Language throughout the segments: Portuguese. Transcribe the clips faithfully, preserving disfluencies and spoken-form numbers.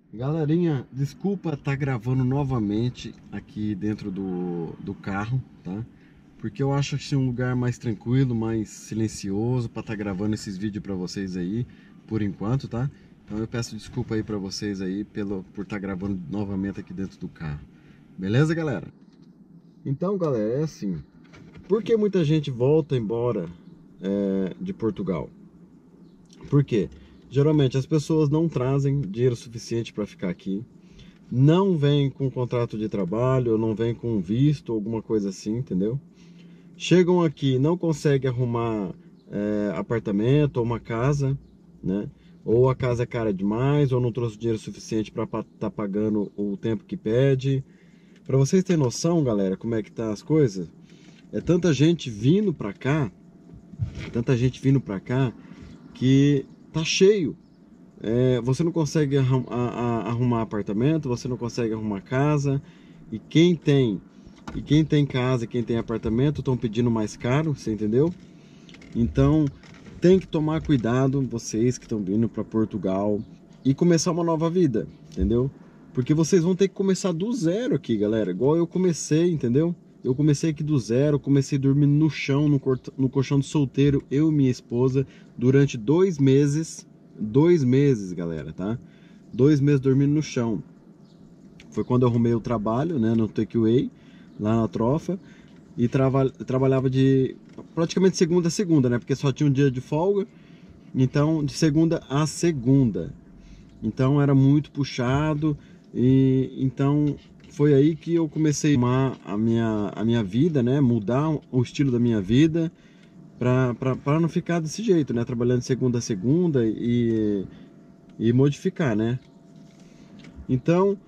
Galerinha, desculpa estar gravando novamente aqui dentro do, do carro, tá? Porque eu acho assim um lugar mais tranquilo, mais silencioso para estar gravando esses vídeos para vocês aí, por enquanto, tá? Então eu peço desculpa aí para vocês aí pelo, por estar gravando novamente aqui dentro do carro. Beleza, galera? Então, galera, é assim. Por que muita gente volta embora é, de Portugal? Por quê? Geralmente as pessoas não trazem dinheiro suficiente para ficar aqui, não vem com contrato de trabalho, ou não vem com visto, alguma coisa assim, entendeu? Chegam aqui, não conseguem arrumar é, apartamento ou uma casa, né? Ou a casa é cara demais, ou não trouxe dinheiro suficiente para estar tá pagando o tempo que pede. Para vocês terem noção, galera, como é que tá as coisas, é tanta gente vindo para cá, tanta gente vindo para cá, que tá cheio. É, você não consegue arrum- a- a- arrumar apartamento, você não consegue arrumar casa, e quem tem, e quem tem casa, e quem tem apartamento estão pedindo mais caro, você entendeu? Então tem que tomar cuidado, vocês que estão vindo para Portugal e começar uma nova vida, entendeu? Porque vocês vão ter que começar do zero aqui, galera, igual eu comecei, entendeu? Eu comecei aqui do zero, comecei dormindo no chão, no, cort- no colchão de solteiro, eu e minha esposa, durante dois meses. Dois meses, galera, tá? Dois meses dormindo no chão. Foi quando eu arrumei o trabalho, né, no Takeaway, lá na Trofa, e trava, trabalhava de praticamente segunda a segunda, né? Porque só tinha um dia de folga, então de segunda a segunda. Então era muito puxado, e então foi aí que eu comecei a arrumar a minha, a minha vida, né? Mudar o estilo da minha vida para não ficar desse jeito, né? Trabalhando de segunda a segunda e, e modificar, né? Então,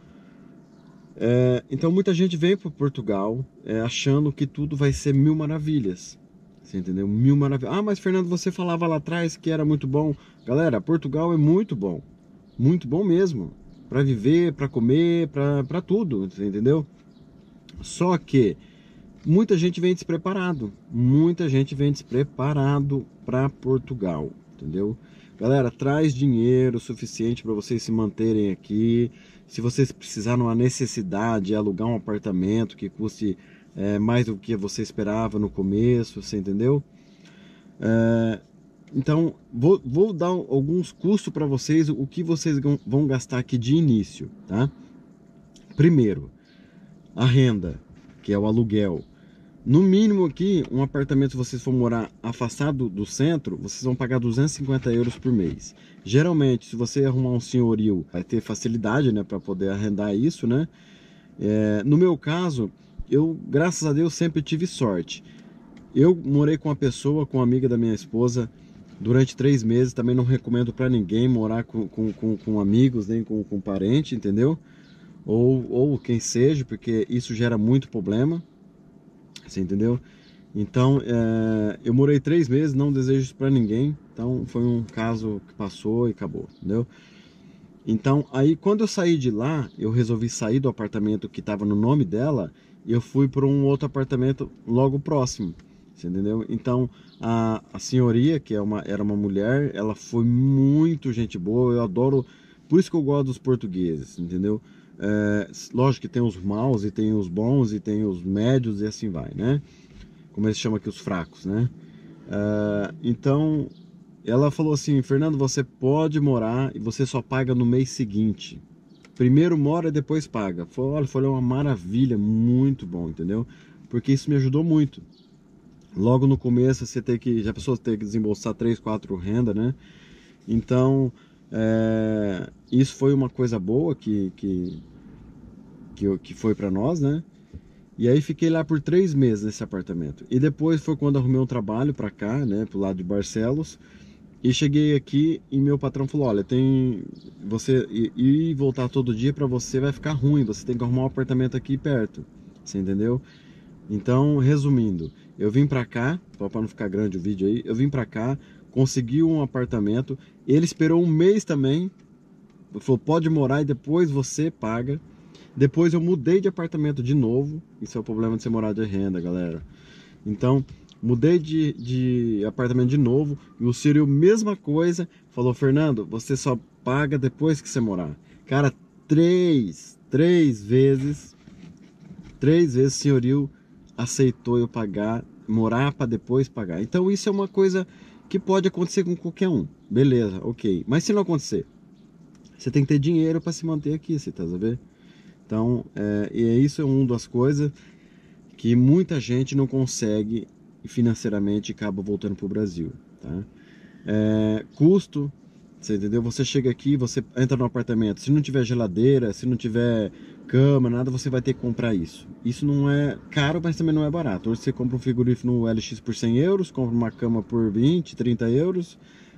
é, então muita gente vem para Portugal é, achando que tudo vai ser mil maravilhas. Você entendeu? Mil maravilhas. Ah, mas Fernando, você falava lá atrás que era muito bom. Galera, Portugal é muito bom. Muito bom mesmo. Para viver, para comer, para tudo. Você entendeu? Só que muita gente vem despreparado. Muita gente vem despreparado para Portugal. Entendeu? Galera, traz dinheiro suficiente para vocês se manterem aqui. Se vocês precisarem uma necessidade, alugar um apartamento que custe é, mais do que você esperava no começo, você entendeu? É, então, vou, vou dar alguns custos para vocês, o que vocês vão gastar aqui de início, tá? Primeiro, a renda, que é o aluguel. No mínimo aqui, um apartamento, se vocês for morar afastado do centro, vocês vão pagar duzentos e cinquenta euros por mês. Geralmente, se você arrumar um senhorio, vai ter facilidade, né, para poder arrendar isso, né? É, no meu caso, eu, graças a Deus, sempre tive sorte. Eu morei com uma pessoa, com uma amiga da minha esposa, durante três meses. Também não recomendo para ninguém morar com, com, com, com amigos, nem com, com parente, entendeu? Ou, ou quem seja, porque isso gera muito problema. Você entendeu? Então, é, eu morei três meses, não desejo isso pra ninguém. Então, foi um caso que passou e acabou, entendeu? Então, aí quando eu saí de lá, eu resolvi sair do apartamento que estava no nome dela e eu fui para um outro apartamento logo próximo, você entendeu? Então, a, a senhoria, que é uma, era uma mulher, ela foi muito gente boa, eu adoro, por isso que eu gosto dos portugueses, entendeu? É, lógico que tem os maus e tem os bons e tem os médios e assim vai, né? Como eles chamam aqui, os fracos, né? É, então, ela falou assim: Fernando, você pode morar e você só paga no mês seguinte. Primeiro mora e depois paga. Foi, olha, foi uma maravilha, muito bom, entendeu? Porque isso me ajudou muito. Logo no começo você tem que, já pessoas ter que desembolsar três, quatro renda, né? Então, é, isso foi uma coisa boa que, que, que, que foi para nós, né? E aí fiquei lá por três meses nesse apartamento. E depois foi quando arrumei um trabalho para cá, né? Pro lado de Barcelos. E cheguei aqui e meu patrão falou: olha, tem você ir e voltar todo dia para você vai ficar ruim. Você tem que arrumar um apartamento aqui perto. Você entendeu? Então, resumindo, eu vim pra cá, para não ficar grande o vídeo aí, eu vim pra cá, consegui um apartamento, ele esperou um mês também, falou, pode morar e depois você paga. Depois eu mudei de apartamento de novo, isso é o problema de você morar de renda, galera. Então, mudei de, de apartamento de novo, e o Círio, mesma coisa, falou, Fernando, você só paga depois que você morar. Cara, três, três vezes, três vezes o senhorio aceitou eu pagar, morar para depois pagar. Então isso é uma coisa que pode acontecer com qualquer um. Beleza, ok. Mas se não acontecer, você tem que ter dinheiro para se manter aqui, você tá sabendo? Então, é, e isso é uma das coisas que muita gente não consegue financeiramente e acaba voltando para o Brasil, tá? É, custo, você entendeu? Você chega aqui, você entra no apartamento, se não tiver geladeira, se não tiver cama, nada, você vai ter que comprar isso. Isso não é caro, mas também não é barato. Hoje você compra um frigorífico no L X por cem euros, compra uma cama por vinte, trinta euros,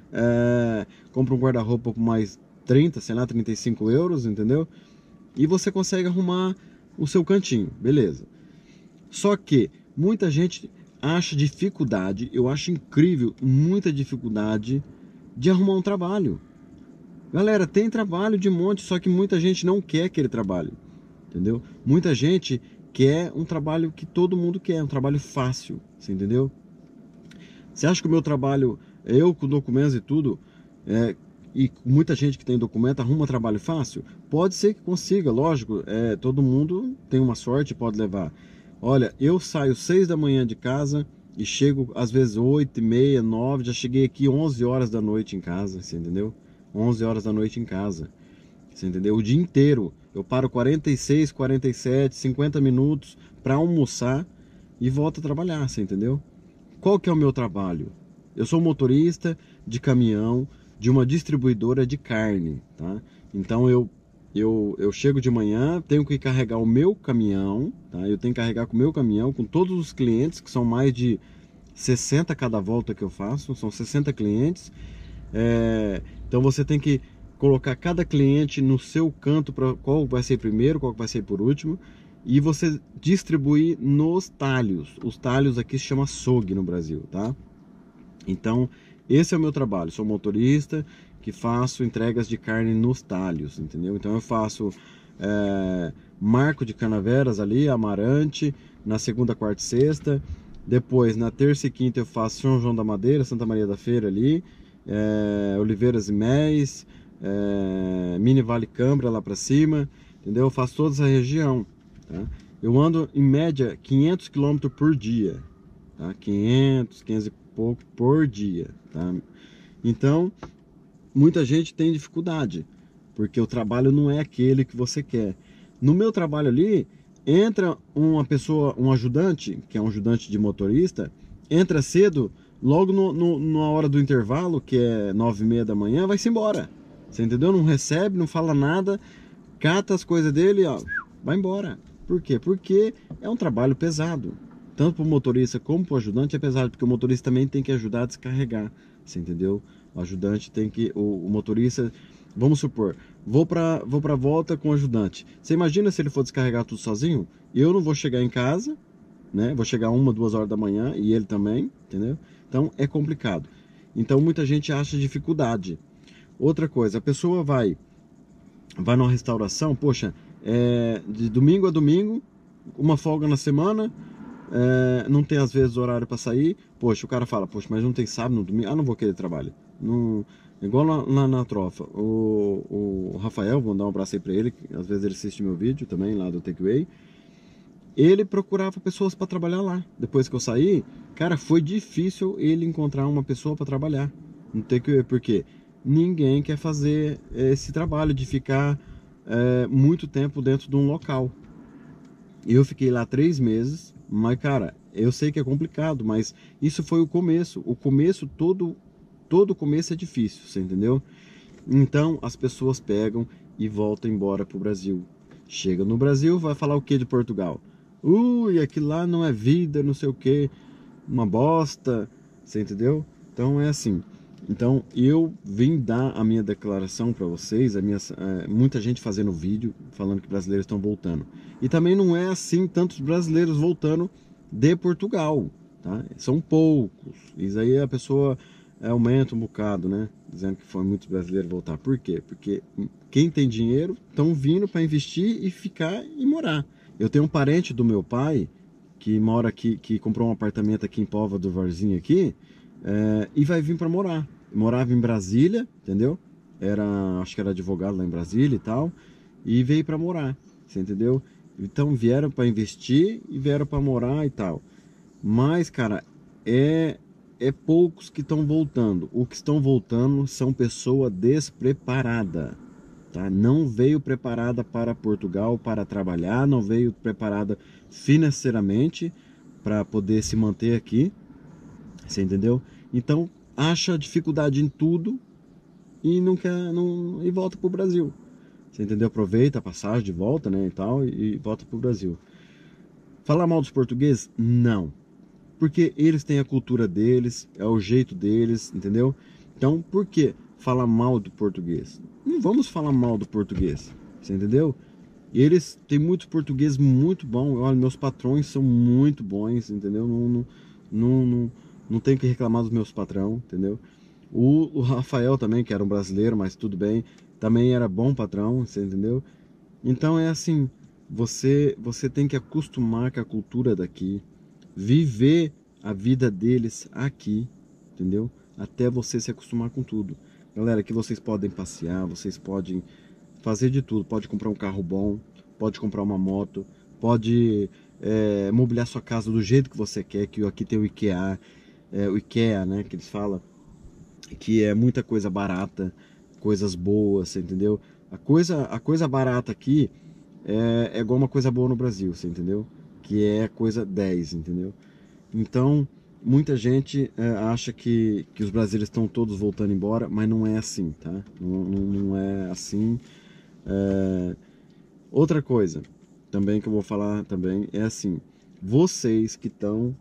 é, compra um guarda-roupa por mais trinta, sei lá, trinta e cinco euros, entendeu? E você consegue arrumar o seu cantinho, beleza. Só que muita gente acha dificuldade, eu acho incrível, muita dificuldade de arrumar um trabalho. Galera, tem trabalho de monte, só que muita gente não quer aquele trabalho, entendeu? Muita gente quer um trabalho que todo mundo quer, um trabalho fácil, você entendeu? Você acha que o meu trabalho, eu com documentos e tudo, é, e muita gente que tem documento arruma trabalho fácil? Pode ser que consiga, lógico, é, todo mundo tem uma sorte, pode levar. Olha, eu saio seis da manhã de casa e chego às vezes oito e meia, nove, já cheguei aqui onze horas da noite em casa, você entendeu? onze horas da noite em casa, você entendeu? O dia inteiro, eu paro quarenta e seis, quarenta e sete, cinquenta minutos para almoçar e volto a trabalhar, você entendeu? Qual que é o meu trabalho? Eu sou motorista de caminhão de uma distribuidora de carne, tá? Então eu Eu, eu chego de manhã, tenho que carregar o meu caminhão, tá? Eu tenho que carregar com o meu caminhão, com todos os clientes, que são mais de sessenta cada volta que eu faço, são sessenta clientes. É, então você tem que colocar cada cliente no seu canto, para qual vai ser primeiro, qual vai ser por último, e você distribuir nos talhos. Os talhos aqui se chama açougue no Brasil, tá? Então, esse é o meu trabalho, sou motorista que faço entregas de carne nos talhos, entendeu? Então eu faço é, Marco de Canaveras ali, Amarante, na segunda, quarta e sexta. Depois, na terça e quinta eu faço São João da Madeira, Santa Maria da Feira ali, é, Oliveiras e Méis, é, Mini Vale Cambra lá pra cima, entendeu? Eu faço toda essa região, tá? Eu ando em média quinhentos quilômetros por dia, tá? quinhentos, quinhentos e pouco por dia, tá? Então, muita gente tem dificuldade, porque o trabalho não é aquele que você quer. No meu trabalho ali, entra uma pessoa, um ajudante, que é um ajudante de motorista, entra cedo, logo no, no, na hora do intervalo, que é nove e meia da manhã, vai-se embora. Você entendeu? Não recebe, não fala nada, cata as coisas dele, ó, vai embora. Por quê? Porque é um trabalho pesado. Tanto para o motorista como para o ajudante é pesado, porque o motorista também tem que ajudar a descarregar, você entendeu? O ajudante tem que, o, o motorista, vamos supor, vou para vou para volta com o ajudante. Você imagina se ele for descarregar tudo sozinho? Eu não vou chegar em casa, né? Vou chegar uma, duas horas da manhã e ele também, entendeu? Então é complicado. Então muita gente acha dificuldade. Outra coisa, a pessoa vai, vai numa restauração, poxa, é, de domingo a domingo, uma folga na semana. É, não tem às vezes horário para sair, poxa, o cara fala, poxa, mas não tem sábado, no domingo, ah, não vou querer trabalho. Não, igual na, na, na trofa, o, o Rafael, vou dar um abraço aí pra ele, que às vezes ele assiste meu vídeo também, lá do Takeaway, ele procurava pessoas para trabalhar lá. Depois que eu saí, cara, foi difícil ele encontrar uma pessoa para trabalhar no Takeaway, porque ninguém quer fazer esse trabalho de ficar é, muito tempo dentro de um local. Eu fiquei lá três meses, mas cara, eu sei que é complicado, mas isso foi o começo. O começo, todo, todo começo é difícil, você entendeu? Então as pessoas pegam e voltam embora pro Brasil. Chega no Brasil, vai falar o que de Portugal? Ui, aquilo lá não é vida, não sei o que, uma bosta, você entendeu? Então é assim. Então eu vim dar a minha declaração para vocês, a minha, é, muita gente fazendo vídeo falando que brasileiros estão voltando. E também não é assim tantos brasileiros voltando de Portugal, tá? São poucos. Isso aí a pessoa é, aumenta um bocado, né? Dizendo que foi muitos brasileiros voltar. Por quê? Porque quem tem dinheiro estão vindo para investir e ficar e morar. Eu tenho um parente do meu pai que mora aqui, que comprou um apartamento aqui em Póvoa do Varzinho aqui, é, e vai vir para morar. Morava em Brasília, entendeu? Era, acho que era advogado lá em Brasília e tal. e veio para morar, você entendeu? Então vieram para investir e vieram para morar e tal. Mas, cara, é, é poucos que estão voltando. O que estão voltando são pessoas despreparadas, tá? Não veio preparada para Portugal para trabalhar, não veio preparada financeiramente para poder se manter aqui, você entendeu? Então acha dificuldade em tudo e não quer, não, e volta pro Brasil. Você entendeu? Aproveita a passagem de volta, né, e tal, e, e volta pro Brasil. Falar mal dos portugueses? Não. Porque eles têm a cultura deles, é o jeito deles, entendeu? Então, por que falar mal do português? Não vamos falar mal do português, você entendeu? Eles têm muitos portugueses muito bons. Olha, meus patrões são muito bons, entendeu? Não, não, não, não, não tenho que reclamar dos meus patrão, entendeu? O, o Rafael também, que era um brasileiro, mas tudo bem, também era bom patrão, você entendeu? Então é assim, você, você tem que acostumar com a cultura daqui, viver a vida deles aqui, entendeu? Até você se acostumar com tudo. Galera, aqui vocês podem passear, vocês podem fazer de tudo. Pode comprar um carro bom, pode comprar uma moto, pode é, mobiliar sua casa do jeito que você quer, que aqui tem o IKEA, é, o IKEA, né, que eles falam, que é muita coisa barata, coisas boas, você entendeu? A coisa, a coisa barata aqui é, é igual uma coisa boa no Brasil, você entendeu? Que é coisa dez, entendeu? Então, muita gente é, acha que, que os brasileiros estão todos voltando embora, mas não é assim, tá? Não, não, não é assim. É... Outra coisa também que eu vou falar também é assim, vocês que estão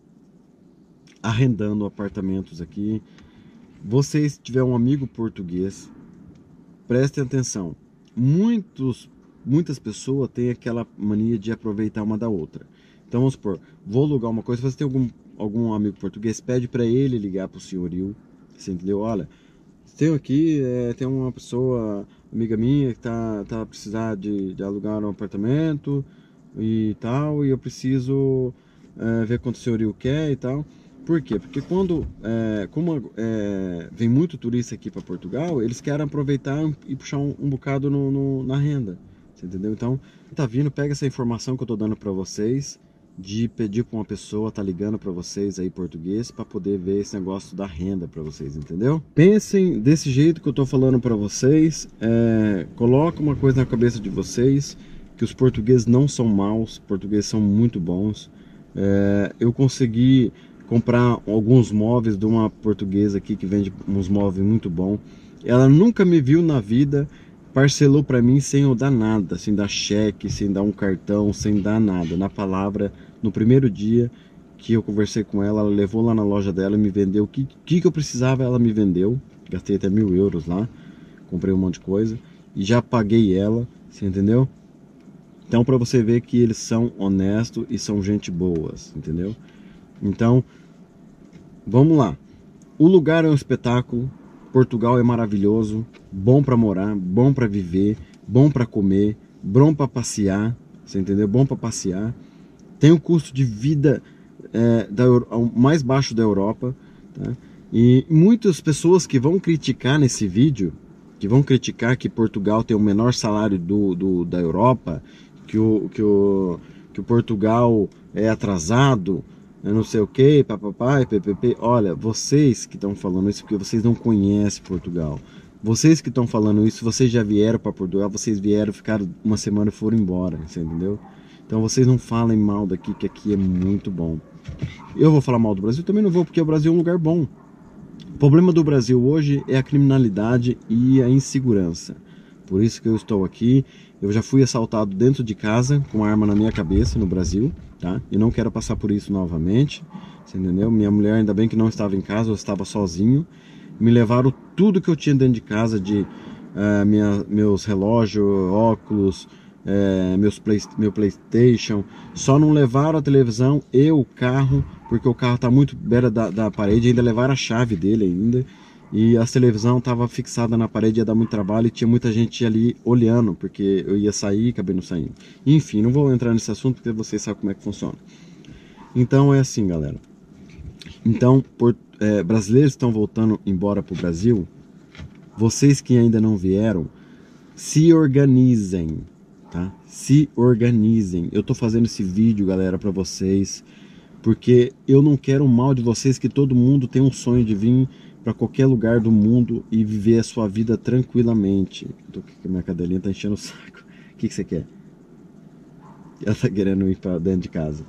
arrendando apartamentos aqui, vocês tiver um amigo português, prestem atenção. Muitos, muitas pessoas têm aquela mania de aproveitar uma da outra. Então vamos supor, vou alugar uma coisa, se você tem algum, algum amigo português, pede para ele ligar para o senhorio, você entendeu? Olha, tenho aqui, é, tem uma pessoa, amiga minha, que tá, tá precisando de, de alugar um apartamento e tal, e eu preciso é, ver quanto o senhorio quer e tal. Por quê? Porque quando, é, como é, vem muito turista aqui para Portugal, eles querem aproveitar e puxar um, um bocado no, no, na renda, você entendeu? Então, tá vindo, pega essa informação que eu tô dando para vocês, de pedir para uma pessoa tá ligando para vocês aí português para poder ver esse negócio da renda para vocês, entendeu? Pensem desse jeito que eu tô falando para vocês, é, coloca uma coisa na cabeça de vocês, que os portugueses não são maus, os portugueses são muito bons. É, eu consegui comprar alguns móveis de uma portuguesa aqui que vende uns móveis muito bons. Ela nunca me viu na vida, parcelou para mim sem eu dar nada, sem dar cheque, sem dar um cartão, sem dar nada. Na palavra, no primeiro dia que eu conversei com ela, ela levou lá na loja dela e me vendeu o que, que, que eu precisava, ela me vendeu. Gastei até mil euros lá, comprei um monte de coisa e já paguei ela, você entendeu? Então, para você ver que eles são honestos e são gente boas, entendeu? Então, vamos lá. O lugar é um espetáculo. Portugal é maravilhoso, bom para morar, bom para viver, bom para comer, bom para passear, você entendeu? Bom para passear. Tem um custo de vida é, da, mais baixo da Europa, tá? E muitas pessoas que vão criticar nesse vídeo, que vão criticar que Portugal tem o menor salário do, do, da Europa, que o, que, o, que o Portugal é atrasado, eu não sei o que, papapá, ppp. Olha, vocês que estão falando isso porque vocês não conhecem Portugal. Vocês que estão falando isso, vocês já vieram para Portugal, vocês vieram, ficaram uma semana e foram embora, você entendeu? Então vocês não falem mal daqui, que aqui é muito bom. Eu vou falar mal do Brasil? Também não vou, porque o Brasil é um lugar bom. O problema do Brasil hoje é a criminalidade e a insegurança. Por isso que eu estou aqui. Eu já fui assaltado dentro de casa com uma arma na minha cabeça no Brasil, tá? E não quero passar por isso novamente, você entendeu? Minha mulher ainda bem que não estava em casa, eu estava sozinho. Me levaram tudo que eu tinha dentro de casa, de uh, minha, meus relógios, óculos, uh, meus play, meu PlayStation. Só não levaram a televisão e o carro, porque o carro está muito beira da, da parede. Ainda levaram a chave dele ainda. E a televisão estava fixada na parede, ia dar muito trabalho e tinha muita gente ali olhando, porque eu ia sair e acabei não saindo. Enfim, não vou entrar nesse assunto porque vocês sabem como é que funciona. Então é assim, galera. Então, por, é, brasileiros estão voltando embora para o Brasil. Vocês que ainda não vieram, se organizem. tá? Se organizem. Eu tô fazendo esse vídeo, galera, para vocês, porque eu não quero o mal de vocês, que todo mundo tem um sonho de vir para qualquer lugar do mundo e viver a sua vida tranquilamente. Tô, minha cadelinha tá enchendo o saco. O que, que você quer? Ela tá querendo ir para dentro de casa.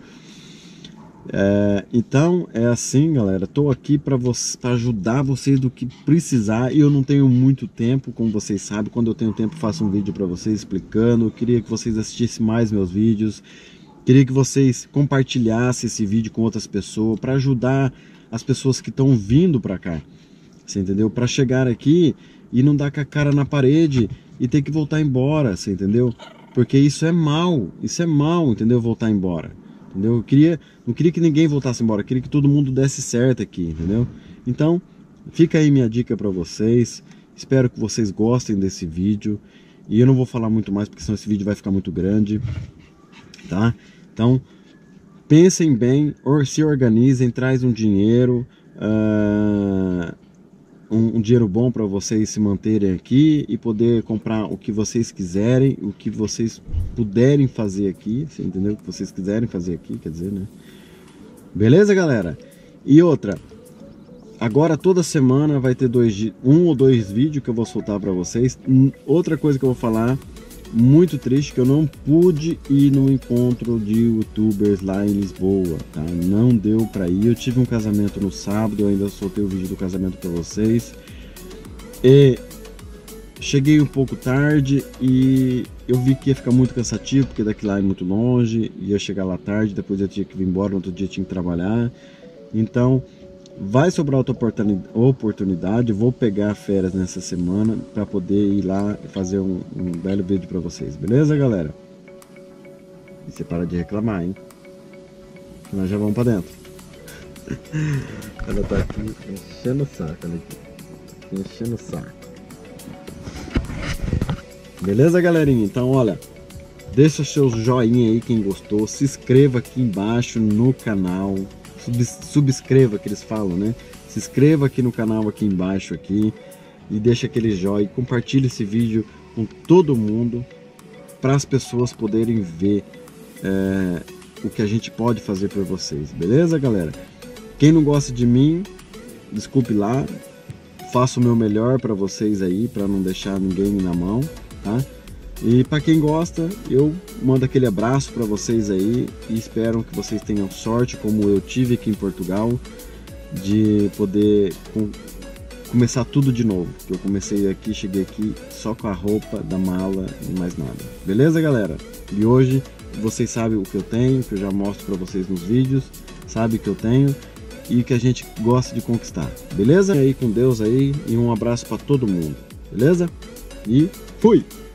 É, então é assim, galera. Tô aqui para ajudar vocês do que precisar. E eu não tenho muito tempo, como vocês sabem. Quando eu tenho tempo, faço um vídeo para vocês explicando. Eu queria que vocês assistissem mais meus vídeos. Queria que vocês compartilhassem esse vídeo com outras pessoas, para ajudar as pessoas que estão vindo para cá. Você entendeu? Para chegar aqui e não dar com a cara na parede e ter que voltar embora, você entendeu? Porque isso é mal, isso é mal, entendeu? Voltar embora, entendeu? Eu queria, não queria que ninguém voltasse embora, eu queria que todo mundo desse certo aqui, entendeu? Então, fica aí minha dica para vocês. Espero que vocês gostem desse vídeo. E eu não vou falar muito mais, porque senão esse vídeo vai ficar muito grande, tá? Então, pensem bem, or, se organizem, traz um dinheiro, uh, um, um dinheiro bom para vocês se manterem aqui e poder comprar o que vocês quiserem, o que vocês puderem fazer aqui, você entendeu? O que vocês quiserem fazer aqui, quer dizer, né? Beleza, galera? E outra, agora toda semana vai ter dois, um ou dois vídeos que eu vou soltar para vocês. Outra coisa que eu vou falar, muito triste, que eu não pude ir no encontro de youtubers lá em Lisboa, tá? Não deu pra ir. Eu tive um casamento no sábado, eu ainda soltei o vídeo do casamento pra vocês. E cheguei um pouco tarde e eu vi que ia ficar muito cansativo, porque daqui lá é muito longe, ia chegar lá tarde, depois eu tinha que vir embora, no outro dia tinha que trabalhar. Então, vai sobrar outra oportunidade. Vou pegar férias nessa semana para poder ir lá e fazer um, um belo vídeo para vocês, beleza, galera? E você para de reclamar, hein? Nós já vamos para dentro. Ela tá aqui enchendo o saco, olha aqui. Enchendo o saco. Beleza, galerinha? Então, olha, deixa seus joinha aí quem gostou, se inscreva aqui embaixo no canal. Subscreva, que eles falam, né? Se inscreva aqui no canal, aqui embaixo aqui, e deixa aquele joinha, compartilhe esse vídeo com todo mundo, para as pessoas poderem ver é, o que a gente pode fazer por vocês, beleza, galera? Quem não gosta de mim, desculpe lá, faço o meu melhor para vocês aí, para não deixar ninguém na mão, tá? E para quem gosta, eu mando aquele abraço para vocês aí e espero que vocês tenham sorte, como eu tive aqui em Portugal, de poder com, começar tudo de novo. Eu comecei aqui, cheguei aqui só com a roupa da mala e mais nada. Beleza, galera? E hoje vocês sabem o que eu tenho, que eu já mostro para vocês nos vídeos, sabe o que eu tenho e que a gente gosta de conquistar. Beleza? E aí com Deus aí e um abraço para todo mundo. Beleza? E fui!